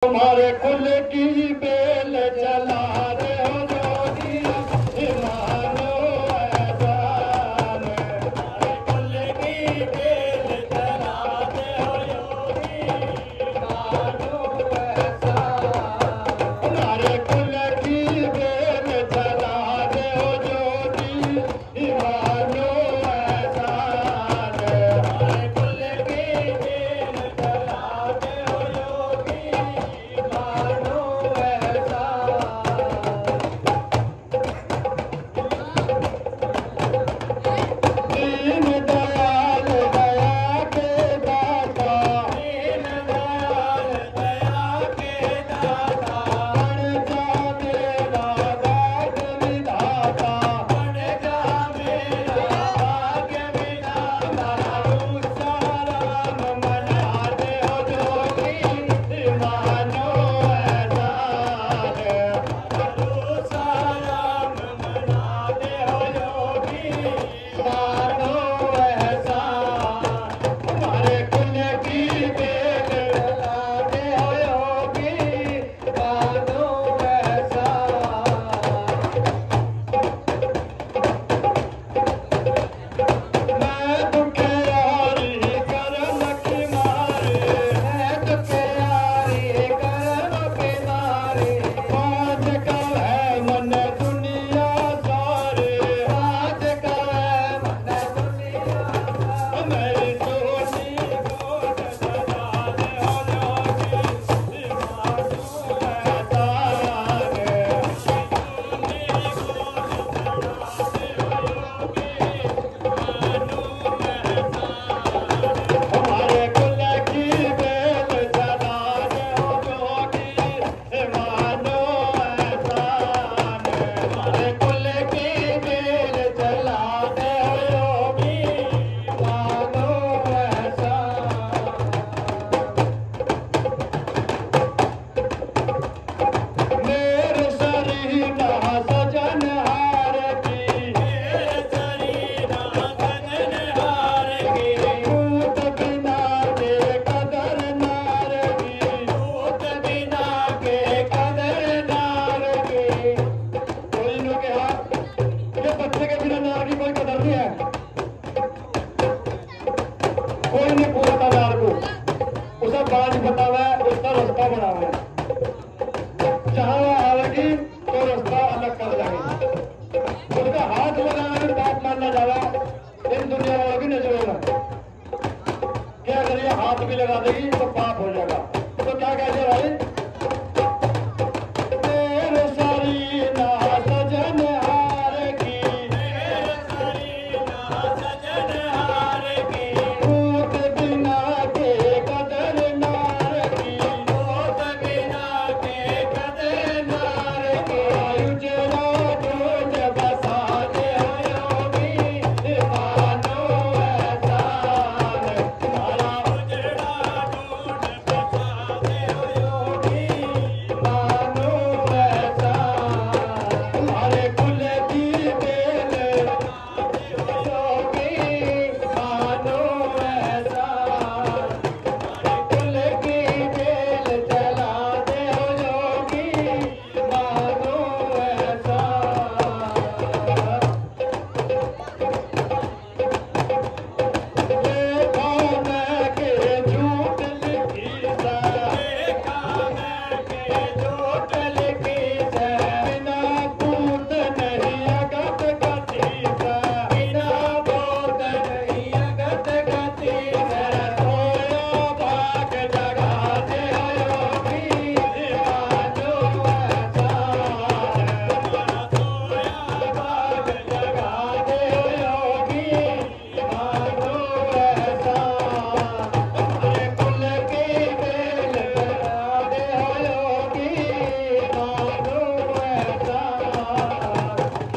तुम्हारे कुल की बेल चला रहे हो जोगी मानो एहसान। तुम्हारे कुल की बेल चला रहे हो जोगी मानो एहसान। तुम्हारे कुल की बेल चला रहे हो जोगी मानो एहसान। तुम्हारे कुल की बेल चला रहे हो जोगी मानो दीन दयाल दया के दाता, दीन दयाल दया के दाता, बन जा मेरा भाग्य विधाता, बन जा मेरा भाग्य विधाता। रूसा राम मनाते हो जोगी मानो एहसान। रूसा राम मनाते हो जोगी मानो एहसान। तुम्हारे कुल की बेल चलाते हो योगी मानो एहसान। मैं दुखे यारी करम की मारे, मैं दुखे यारी करम की मारे। आज कल है मन दुनिया सारे, आज कल है मन दुनिया सारे। मेरी सोनी गोद सजा दे हो जोगी मानो एहसान। सोनी गोद सजा दे हो जोगी मानो एहसान। तुम्हारे कुल की बेल चला दे हो जोगी मानो एहसान। तुम्हारे कुल की बेल चला दे हो योगी मानो एहसान। मेरे सरीना सजन हार की, मेरे सरीना सजन हार की। दूत बिना के कदर नार की, दूत बिना के कदर नार की। कोई नु कहा कि बच्चे के बिना नार की कोई कदर नहीं है। कोई नहीं पूछता नार को, उसे बाज बतावा है, उसका रास्ता बनावा है। जहाँ वह आवेगी तो रास्ता अलग कर जाएगी। उसका हाथ लगाना भी बात मानना जावा इन दुनिया वालों की नजरों में। क्या अगर ये हाथ भी लगा देगी तो पाप हो जाएगा। तो क्या कहते भाई, मेरे सरीना सजन हार की, मेरे सरीना सजन हार की। दूत बिना के कदर नार की, दूत बिना के कदर नार की। उजड़ा जोज बसा दे हो योगी मानो एहसान। तुम्हारा उजड़ा जोज बसा दे हो योगी मानो एहसान। तुम्हारे कुल की बेल चला दे हो योगी मानो एहसान। तुम्हारे कुल की बेल चला दे हो योगी मानो एहसान। देखा मैं के झूठ लिखी सा, देखा मैं के झूठ लिखी सा। बिना पूत नहीं अगत गति सा, बिना पूत नहीं अगत गति सा। सोया भाग जगा दे हो योगी मानो एहसान। तुम्हारा सोया भाग जगा दे हो योगी मानो एहसान। तुम्हारे कुल की बेल चला दे हो योगी मानो एहसान।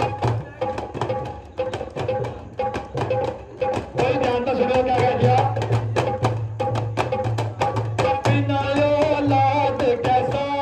कोई ध्यान तो सुनो क्या कह दिया। बिना औलाद कैसा